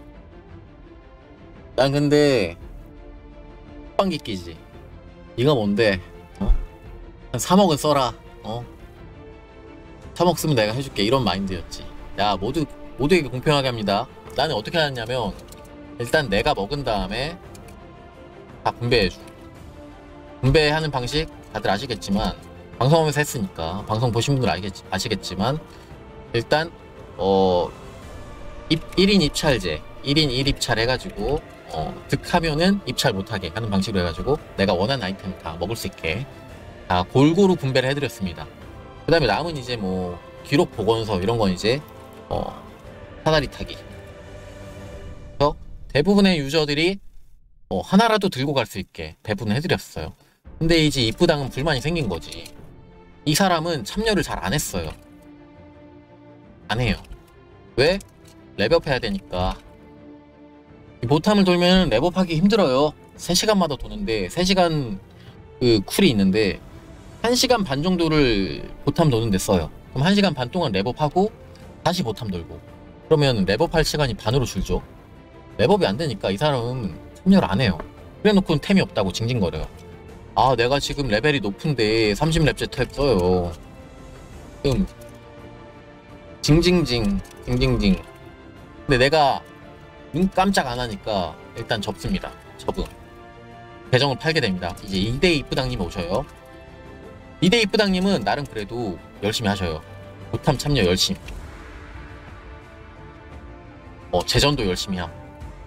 [SPEAKER 1] 난 근데 빵기 끼지. 이거 뭔데? 어? 한 삼억은 써라. 어? 삼억 쓰면 내가 해줄게. 이런 마인드였지. 야 모두 모두에게 공평하게 합니다. 나는 어떻게 하냐면 일단 내가 먹은 다음에 다 분배해줘. 분배하는 방식 다들 아시겠지만 방송하면서 했으니까 방송 보신 분들 알겠, 아시겠지만 일단 어 입, 일 인 입찰제 일 인 일 입찰 해가지고 어, 득하면은 입찰 못하게 하는 방식으로 해가지고 내가 원하는 아이템 다 먹을 수 있게 다 골고루 분배를 해드렸습니다. 그 다음에 남은 이제 뭐 기록 복원서 이런 건 이제 어 사다리 타기. 그래서 대부분의 유저들이 어, 하나라도 들고 갈 수 있게 배분을 해드렸어요. 근데 이제 입부당은 불만이 생긴 거지. 이 사람은 참여를 잘 안 했어요. 안 해요. 왜? 랩업 해야 되니까. 이 보탐을 돌면 랩업하기 힘들어요. 세 시간마다 도는데 세 시간 그 쿨이 있는데 한 시간 반 정도를 보탐 도는데 써요. 그럼 한 시간 반 동안 랩업하고 다시 보탐 돌고 그러면 랩업할 시간이 반으로 줄죠. 랩업이 안 되니까 이 사람은 참여를 안 해요. 그래 놓고는 템이 없다고 징징거려요. 아 내가 지금 레벨이 높은데 삼십 렙 제탭 써요. 그럼 징징징 징징징. 근데 내가 눈 깜짝 안 하니까 일단 접습니다. 접음. 계정을 팔게 됩니다. 이제 이대 이쁘당님 오셔요. 이대 이쁘당님은 나름 그래도 열심히 하셔요. 보탐 참여 열심히. 어 재전도 열심히 함.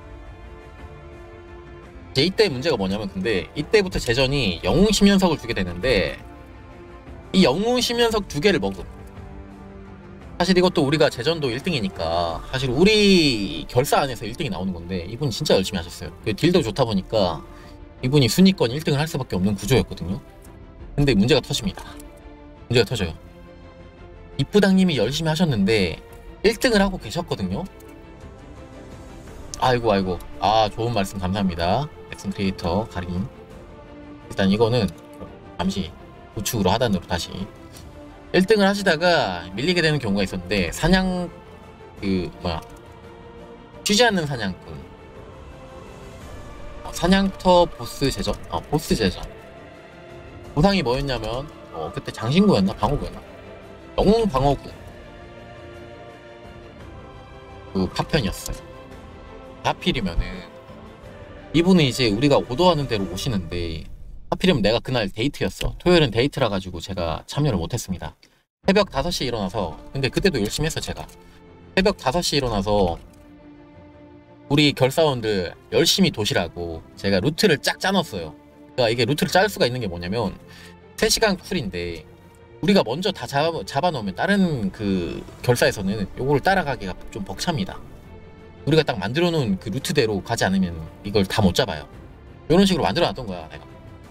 [SPEAKER 1] 이제 이때 문제가 뭐냐면 근데 이때부터 재전이 영웅 십연석을 주게 되는데 이 영웅 십연석 두 개를 먹음. 사실 이것도 우리가 재전도 일 등이니까 사실 우리 결사 안에서 일 등이 나오는 건데 이분 진짜 열심히 하셨어요. 딜도 좋다 보니까 이분이 순위권 일 등을 할 수밖에 없는 구조였거든요. 근데 문제가 터집니다. 문제가 터져요. 이쁘당님이 열심히 하셨는데 일 등을 하고 계셨거든요. 아이고 아이고 아 좋은 말씀 감사합니다. 엑슨 크리에이터 가림. 일단 이거는 잠시 우측으로 하단으로 다시 일 등을 하시다가 밀리게 되는 경우가 있었는데 사냥 그 뭐야 쉬지 않는 사냥꾼 사냥터 보스 제전 어 보스 제전 보상이 뭐였냐면 어 그때 장신구였나 방어구였나 영웅 방어구 그 파편이었어요. 하필이면은 이분은 이제 우리가 오더하는 대로 오시는데 하필이면 내가 그날 데이트였어. 토요일은 데이트라 가지고 제가 참여를 못했습니다. 새벽 다섯 시에 일어나서 근데 그때도 열심히 했어 제가. 새벽 다섯 시에 일어나서 우리 결사원들 열심히 도시라고 제가 루트를 쫙 짜놨어요. 그러니까 이게 루트를 짤 수가 있는 게 뭐냐면 세 시간 쿨인데 우리가 먼저 다 잡아, 잡아놓으면 다른 그 결사에서는 요거를 따라가기가 좀 벅찹니다. 우리가 딱 만들어 놓은 그 루트대로 가지 않으면 이걸 다 못 잡아요. 이런 식으로 만들어 놨던 거야 내가.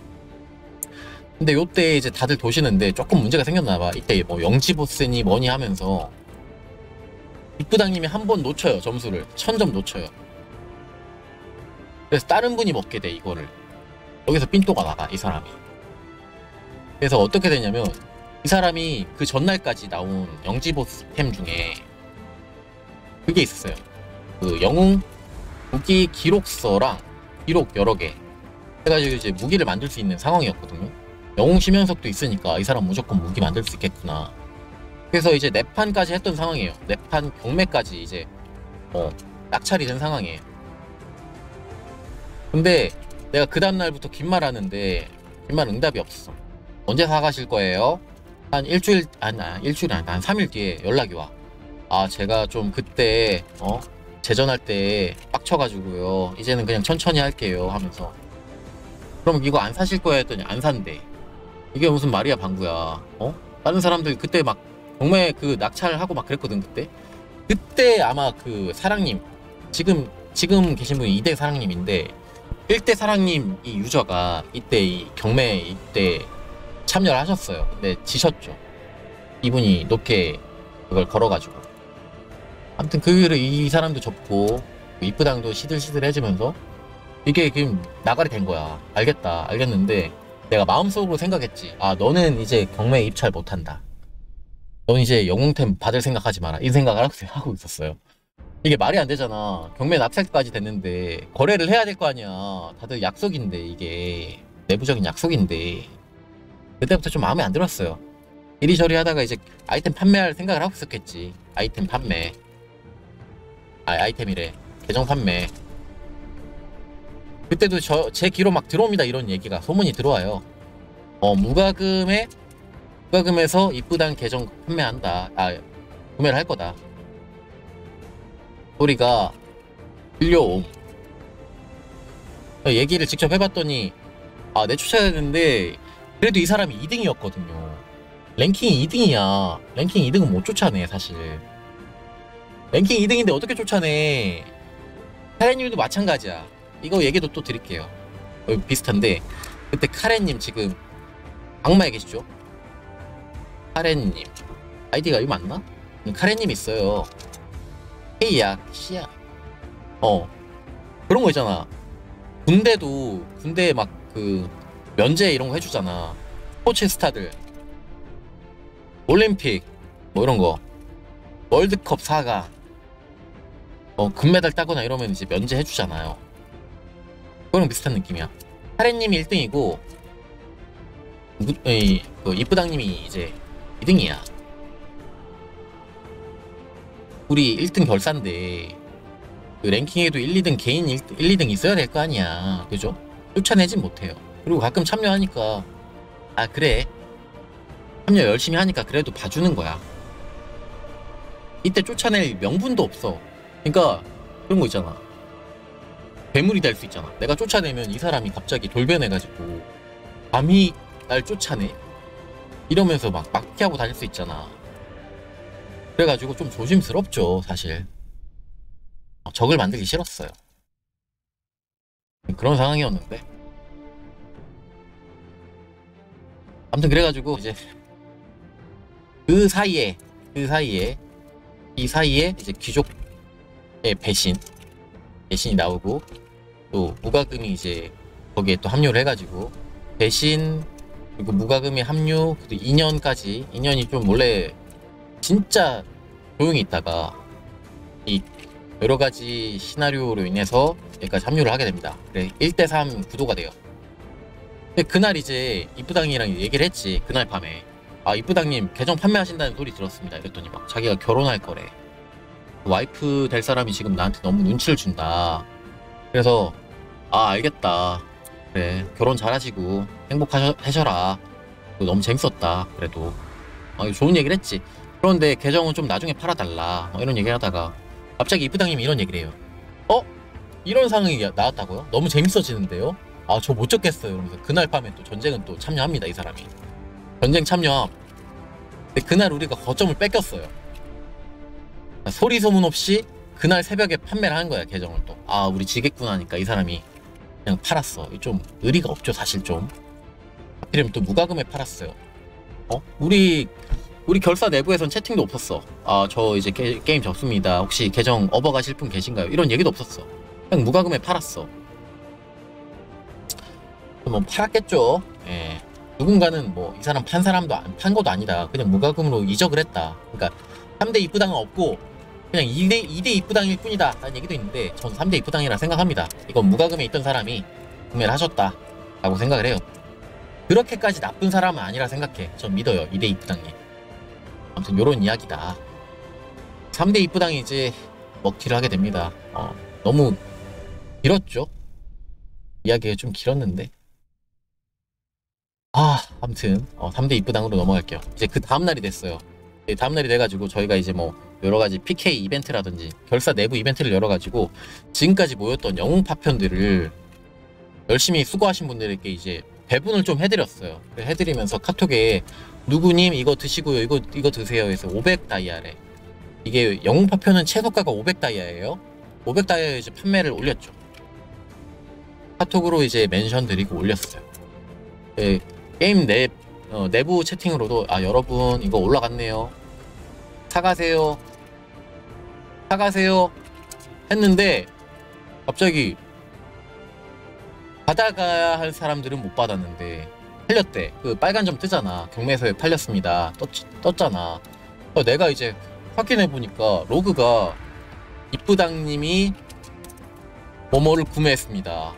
[SPEAKER 1] 근데 요때 이제 다들 도시는데 조금 문제가 생겼나봐. 이때 뭐 영지보스니 뭐니 하면서 이쁘당님이 한 번 놓쳐요. 점수를 천 점 놓쳐요. 그래서 다른 분이 먹게 돼 이거를. 여기서 삔또가 나가 이 사람이. 그래서 어떻게 되냐면 이 사람이 그 전날까지 나온 영지보스 템 중에 그게 있었어요. 그 영웅 무기 기록서랑 기록 여러 개 해가지고 이제 무기를 만들 수 있는 상황이었거든요. 영웅 심연석도 있으니까 이 사람 무조건 무기 만들 수 있겠구나. 그래서 이제 네판까지 했던 상황이에요. 네판 경매까지 이제 어 낙찰이 된 상황이에요. 근데 내가 그 다음날부터 긴말 하는데 긴말 응답이 없어. 언제 사가실 거예요? 한 일주일 아니 일주일이 아니 한 삼 일 뒤에 연락이 와. 아 제가 좀 그때 어 재전할 때 빡쳐가지고요 이제는 그냥 천천히 할게요 하면서. 그럼 이거 안 사실 거야 했더니 안 산대. 이게 무슨 말이야 방구야. 어? 다른 사람들 그때 막 경매 그 낙찰하고 막 그랬거든 그때. 그때 아마 그 사랑님 지금 지금 계신 분이 이 대 사랑님인데 일 대 사랑님 이 유저가 이때 이 경매 이때 참여를 하셨어요. 근데 지셨죠. 이분이 높게 그걸 걸어가지고. 아무튼 그 일을 이 사람도 접고 이쁘당도 시들시들해지면서 이게 지금 나가리 된 거야. 알겠다 알겠는데 내가 마음속으로 생각했지. 아 너는 이제 경매에 입찰 못한다. 넌 이제 영웅템 받을 생각하지 마라. 이 생각을 하고 있었어요. 이게 말이 안 되잖아. 경매 낙찰까지 됐는데 거래를 해야 될 거 아니야. 다들 약속인데 이게 내부적인 약속인데 그때부터 좀 마음에 안 들었어요. 이리저리 하다가 이제 아이템 판매할 생각을 하고 있었겠지. 아이템 판매 아 아이템이래 계정 판매. 그때도 저 제 귀로 막 들어옵니다. 이런 얘기가 소문이 들어와요. 어 무과금에 무과금에서 이쁘당 계정 판매한다. 아 구매를 할 거다. 소리가 들려옴. 얘기를 직접 해봤더니 아 내쫓아야 되는데 그래도 이 사람이 이 등이었거든요. 랭킹 이 등이야. 랭킹 이 등은 못 쫓아내 사실. 랭킹 이 등인데 어떻게 쫓아내. 카렌님도 마찬가지야. 이거 얘기도 또 드릴게요. 어, 비슷한데 그때 카렌님 지금 악마에 계시죠? 카렌님 아이디가 이거 맞나? 카렌님 있어요. K야 C야. 어 그런 거 있잖아. 군대도 군대 막 그 면제 이런 거 해주잖아. 스포츠 스타들 올림픽 뭐 이런 거 월드컵 사 강 어 금메달 따거나 이러면 이제 면제 해주잖아요. 그거랑 비슷한 느낌이야. 카렌님이 일 등이고 이, 그 이쁘당님이 이제 이 등이야. 우리 일 등 결사인데 그 랭킹에도 일, 이 등 개인 일, 일, 이 등 있어야 될 거 아니야. 그죠? 쫓아내진 못해요. 그리고 가끔 참여하니까 아 그래 참여 열심히 하니까 그래도 봐주는 거야. 이때 쫓아낼 명분도 없어. 그러니까 그런 거 있잖아. 괴물이 될 수 있잖아. 내가 쫓아내면 이 사람이 갑자기 돌변해가지고 감히 날 쫓아내? 이러면서 막 막피하고 다닐 수 있잖아. 그래가지고 좀 조심스럽죠 사실. 적을 만들기 싫었어요. 그런 상황이었는데 아무튼 그래가지고 이제 그 사이에 그 사이에 이 사이에 이제 귀족의 배신 배신이 나오고 또 무과금이 이제 거기에 또 합류를 해가지고 배신 그리고 무과금의 합류 그리고 이 년까지 이 년이 좀 원래 진짜 조용히 있다가 이 여러가지 시나리오로 인해서 여기까지 합류를 하게 됩니다. 그래 일 대 삼 구도가 돼요. 근데 그날 이제 이쁘당이랑 얘기를 했지. 그날 밤에 아 이쁘당님 계정 판매하신다는 소리 들었습니다. 이랬더니 막 자기가 결혼할 거래. 와이프 될 사람이 지금 나한테 너무 눈치를 준다. 그래서 아 알겠다. 그래 결혼 잘하시고 행복하셔라. 너무 재밌었다. 그래도 아, 좋은 얘기를 했지. 그런데 계정은 좀 나중에 팔아달라. 뭐 이런 얘기를 하다가 갑자기 이쁘당님이 이런 얘기를 해요. 어? 이런 상황이 나왔다고요? 너무 재밌어지는데요? 아 저 못 적겠어요. 이러면서 그날 밤에 또 전쟁은 또 참여합니다. 이 사람이 전쟁 참여함. 근데 그날 우리가 거점을 뺏겼어요. 소리 소문 없이 그날 새벽에 판매를 한 거야. 계정을 또 아 우리 지겠구나 하니까 이 사람이 그냥 팔았어. 좀 의리가 없죠 사실. 좀 하필이면 또 무과금에 팔았어요. 어? 우리 우리 결사 내부에선 채팅도 없었어. 아 저 이제 게, 게임 접습니다. 혹시 계정 업어 가실 분 계신가요? 이런 얘기도 없었어. 그냥 무과금에 팔았어. 뭐 팔았겠죠. 예. 누군가는 뭐 이 사람 판 사람도 안 판 것도 아니다. 그냥 무과금으로 이적을 했다. 그러니까 삼 대 이쁘당은 없고 그냥 이 대 이 대 이쁘당일 뿐이다 라는 얘기도 있는데 전 삼 대 이쁘당이라 생각합니다. 이건 무과금에 있던 사람이 구매를 하셨다 라고 생각을 해요. 그렇게까지 나쁜 사람은 아니라 생각해. 전 믿어요. 이 대 이쁘당님. 아무튼 요런 이야기다. 삼 대 이쁘당이 이제 먹튀를 하게 됩니다. 어, 너무 길었죠? 이야기가 좀 길었는데 아 아무튼 어, 삼 대 이쁘당으로 넘어갈게요. 이제 그 다음날이 됐어요. 다음날이 돼가지고 저희가 이제 뭐 여러가지 피케이 이벤트라든지 결사 내부 이벤트를 열어가지고 지금까지 모였던 영웅 파편들을 열심히 수고하신 분들에게 이제 배분을 좀 해드렸어요. 해드리면서 카톡에 누구님 이거 드시고요, 이거 이거 드세요 해서 오백 다이아래. 이게 영웅 파편은 최저가가 오백 다이아예요. 오백 다이아에 이제 판매를 올렸죠. 카톡으로 이제 멘션 드리고 올렸어요. 네, 게임 내 어, 내부 채팅으로도 아 여러분 이거 올라갔네요. 사가세요. 사가세요. 했는데 갑자기 받아가야 할 사람들은 못 받았는데 팔렸대. 그 빨간 점 뜨잖아. 경매소에 팔렸습니다. 떴, 떴잖아. 내가 이제 확인해 보니까 로그가 이쁘당님이 뭐뭐를 구매했습니다.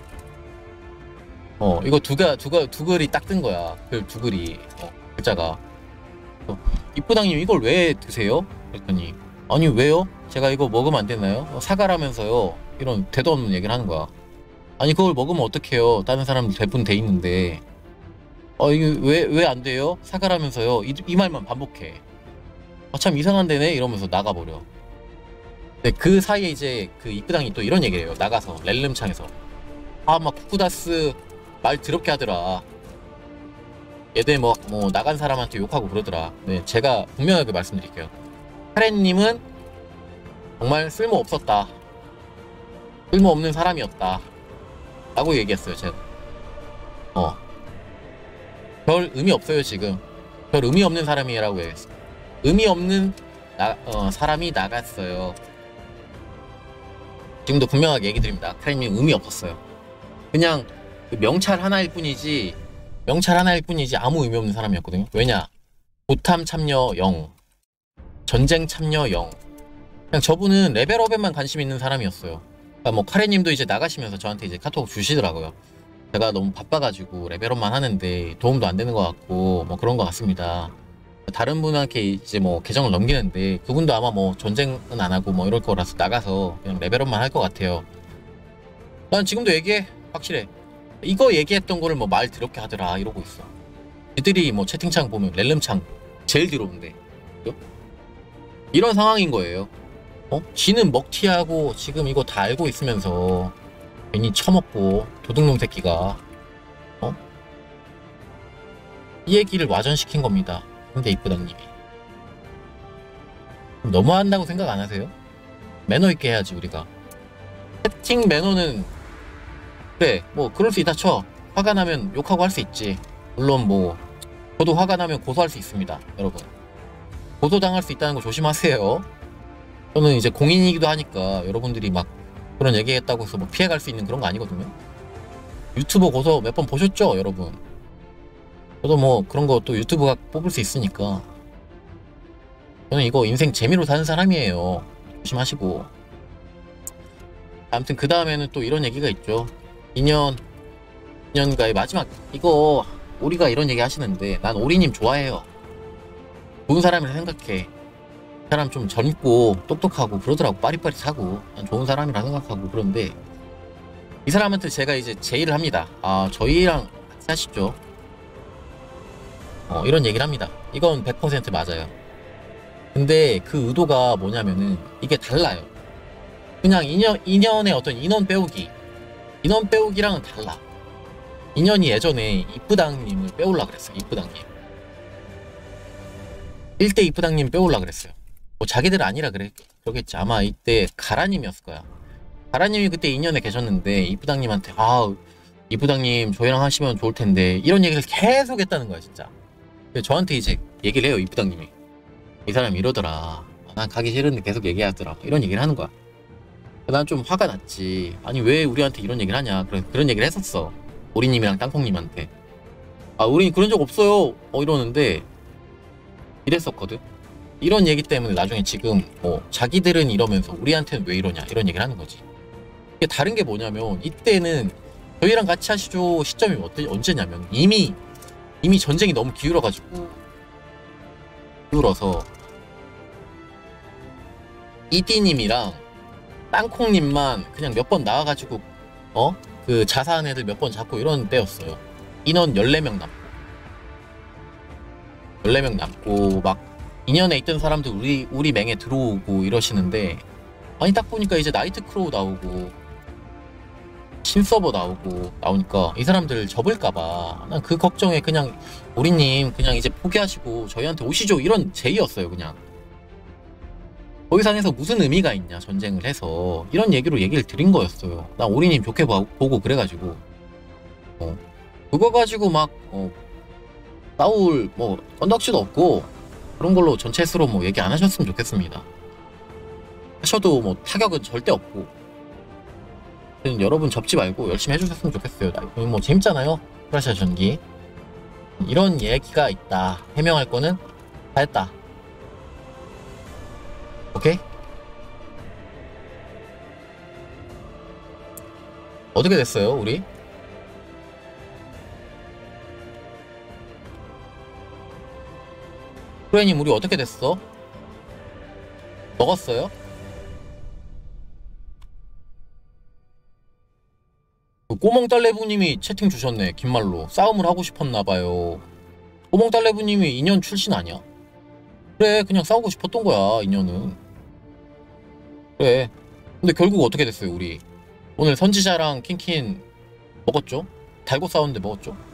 [SPEAKER 1] 어 이거 두가 두가 두 글이 딱 뜬 거야. 그 두 글이 어, 글자가. 어, 이쁘당님 이걸 왜 드세요? 그랬더니 아니 왜요? 제가 이거 먹으면 안 되나요? 어, 사과라면서요. 이런 대도 없는 얘기를 하는 거야. 아니 그걸 먹으면 어떡해요? 다른 사람들 대부분 돼 있는데. 어 이게 왜 왜 안 돼요? 사과라면서요. 이, 이 말만 반복해. 아 참 이상한 데네 이러면서 나가버려. 근데 그 사이에 이제 그 이쁘당이 또 이런 얘기를 해요. 나가서 렐름창에서 아 막 쿠쿠다스 말 더럽게 하더라. 얘들 뭐, 뭐 나간 사람한테 욕하고 그러더라. 네, 제가 분명하게 말씀드릴게요. 카렌님은 정말 쓸모 없었다. 쓸모 없는 사람이었다. 라고 얘기했어요, 제가. 어. 별 의미 없어요, 지금. 별 의미 없는 사람이라고 얘기했어요. 의미 없는 나, 어, 사람이 나갔어요. 지금도 분명하게 얘기 드립니다. 카렌님 의미 없었어요. 그냥 그 명찰 하나일 뿐이지, 명찰 하나일 뿐이지 아무 의미 없는 사람이었거든요. 왜냐? 고탐 참여 영, 전쟁 참여 영. 그냥 저분은 레벨업에만 관심 있는 사람이었어요. 그러니까 뭐 카레님도 이제 나가시면서 저한테 이제 카톡 주시더라고요. 제가 너무 바빠가지고 레벨업만 하는데 도움도 안 되는 것 같고 뭐 그런 것 같습니다. 다른 분한테 이제 뭐 계정을 넘기는데 그분도 아마 뭐 전쟁은 안 하고 뭐 이럴 거라서 나가서 그냥 레벨업만 할 것 같아요. 난 지금도 얘기해. 확실해. 이거 얘기했던 거를 뭐 말 더럽게 하더라 이러고 있어. 애들이 뭐 채팅창 보면 렐름창 제일 더러운데 이런 상황인 거예요. 어? 지는 먹튀하고 지금 이거 다 알고 있으면서 괜히 처먹고 도둑놈 새끼가 어? 이 얘기를 와전시킨 겁니다. 근데 이쁘다님이 너무한다고 생각 안 하세요? 매너 있게 해야지 우리가. 채팅 매너는 그래 뭐 그럴 수 있다 쳐. 화가 나면 욕하고 할 수 있지. 물론 뭐 저도 화가 나면 고소할 수 있습니다. 여러분 고소당할 수 있다는 거 조심하세요. 저는 이제 공인이기도 하니까 여러분들이 막 그런 얘기했다고 해서 뭐 피해갈 수 있는 그런 거 아니거든요. 유튜버 고소 몇 번 보셨죠 여러분? 저도 뭐 그런 거 또 유튜브가 뽑을 수 있으니까 저는 이거 인생 재미로 사는 사람이에요. 조심하시고. 아무튼 그 다음에는 또 이런 얘기가 있죠. 이 년 이 년가의 마지막 이거 오리가 이런 얘기 하시는데 난 오리님 좋아해요. 좋은 사람이라 생각해. 사람 좀 젊고 똑똑하고 그러더라고. 빠릿빠릿하고 난 좋은 사람이라 생각하고. 그런데 이 사람한테 제가 이제 제의를 합니다. 아 저희랑 같이 하시죠. 어 이런 얘기를 합니다. 이건 백 퍼센트 맞아요. 근데 그 의도가 뭐냐면은 이게 달라요. 그냥 인연, 인연의 어떤 인원 빼오기 인원 빼오기랑은 달라. 인연이 예전에 이쁘당님을 빼올라 그랬어요. 이쁘당님 일 대 이쁘당님 빼올라 그랬어요. 뭐 자기들 아니라 그래 그러겠지. 아마 이때 가라님이었을 거야. 가라님이 그때 인연에 계셨는데 이쁘당님한테 아 이쁘당님 저희랑 하시면 좋을 텐데 이런 얘기를 계속 했다는 거야 진짜. 저한테 이제 얘기를 해요. 이쁘당님이 이 사람 이러더라. 난 가기 싫은데 계속 얘기하더라. 이런 얘기를 하는 거야. 난 좀 화가 났지. 아니 왜 우리한테 이런 얘기를 하냐. 그런 그런 얘기를 했었어. 오리님이랑 땅콩님한테. 아 우린 그런 적 없어요. 어 이러는데 이랬었거든. 이런 얘기 때문에 나중에 지금 뭐 자기들은 이러면서 우리한테는 왜 이러냐 이런 얘기를 하는 거지. 이게 다른 게 뭐냐면 이때는 저희랑 같이 하시죠 시점이 어때, 언제냐면 이미 이미 전쟁이 너무 기울어가지고 기울어서 이띠님이랑 땅콩님만 그냥 몇 번 나와가지고 어? 그 자사한 애들 몇 번 잡고 이런 때였어요. 인원 열네 명 남고 열네 명 남고 막 인연에 있던 사람들 우리 우리 맹에 들어오고 이러시는데 아니 딱 보니까 이제 나이트크로우 나오고 신서버 나오고 나오니까 이 사람들 접을까봐 난 그 걱정에 그냥 오리님 그냥 이제 포기하시고 저희한테 오시죠 이런 제의였어요. 그냥 거기상에서 무슨 의미가 있냐 전쟁을 해서 이런 얘기로 얘기를 드린 거였어요. 난 오리님 좋게 봐, 보고 그래가지고 어, 그거 가지고 막 어, 싸울 뭐 건덕지도 없고 그런 걸로 전체 수로 뭐 얘기 안 하셨으면 좋겠습니다. 하셔도 뭐 타격은 절대 없고 여러분 접지 말고 열심히 해주셨으면 좋겠어요. 뭐 재밌잖아요. 프라시아 전기 이런 얘기가 있다. 해명할 거는 다 했다. 오케이? 어떻게 됐어요 우리? 프레님 우리 어떻게 됐어? 먹었어요? 그 꼬멍딸레부님이 채팅 주셨네. 긴말로 싸움을 하고 싶었나봐요. 꼬멍딸레부님이 인연 출신 아니야? 그래 그냥 싸우고 싶었던 거야 인연은. 그래 근데 결국 어떻게 됐어요 우리? 오늘 선지자랑 킨킨 먹었죠? 달고 싸웠는데 먹었죠?